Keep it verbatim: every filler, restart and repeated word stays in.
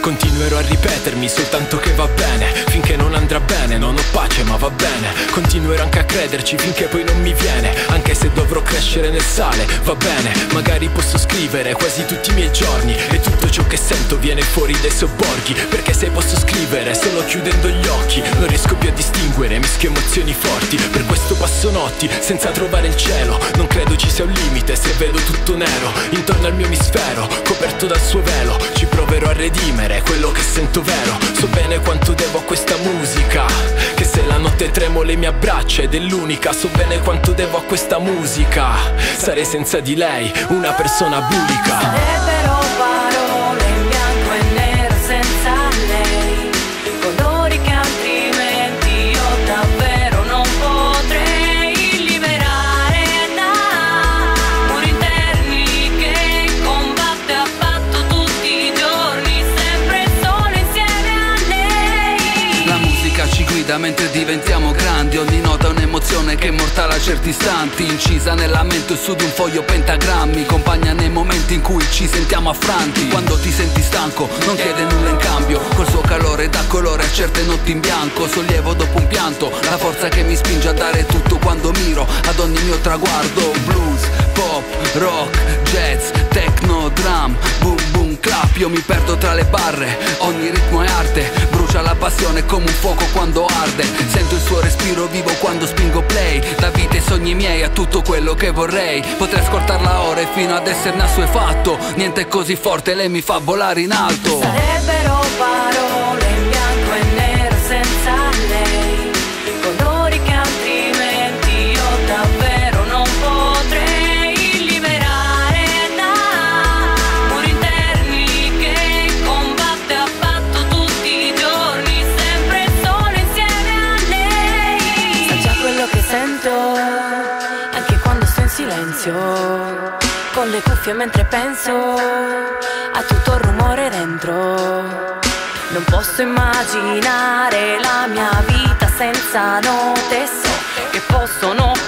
Continuerò a ripetermi soltanto che va bene, finché non andrà bene, non ho pace ma va bene. Continuerò anche a crederci finché poi non mi viene, anche se dovrò crescere nel sale, va bene. Magari posso scrivere quasi tutti i miei giorni e tutto ciò che sento viene fuori dai sobborghi, perché se posso scrivere solo chiudendo gli occhi non riesco più a distinguere mischio emozioni forti. Per questo passo notti senza trovare il cielo, non credo ci sia un limite se vedo tutto nero intorno al mio emisfero, coperto dal suo velo. Ci proverò a redimere quello che sento vero. So bene quanto devo a questa musica, che se la notte tremo le mie braccia ed è l'unica. So bene quanto devo a questa musica, sarei senza di lei una persona bulica. Sarebbero parole in bianco e nero senza lei, colori che altrimenti io davvero non potrei liberare da muri interni che combatte a patto tutti i giorni, sempre solo insieme a lei. La musica ci guida mentre diventiamo grandi, ogni nota è un'emozione che è mortale a certi istanti, incisa nella mente su di un foglio pentagrammi, compagna nei momenti in cui ci sentiamo affranti. Quando ti senti stanco non chiede nulla in cambio, col suo calore dà colore a certe notti in bianco, sollievo dopo un pianto, la forza che mi spinge a dare tutto quando miro ad ogni mio traguardo. Blues, pop, rock, jazz, techno, drum, boom boom clap, io mi perdo tra le barre, ogni ritmo è arte, brucia la passione come un fuoco quando arde, sento il suo respiro vivo quando spingo play, la vita e i sogni miei a tutto quello che vorrei, potrei ascoltarla ore fino ad esserne assuefatto, niente è così forte, lei mi fa volare in alto. Sarebbero parole in bianco e nero senza lei, colori che altrimenti io davvero non potrei liberare da muri interni che combatte a patto tutti i giorni, sempre solo insieme a lei. Sa già quello che sento, anche quando sto in silenzio, con le cuffie mentre penso a tutto il rumore dentro. Non posso immaginare la mia vita senza note, so che possono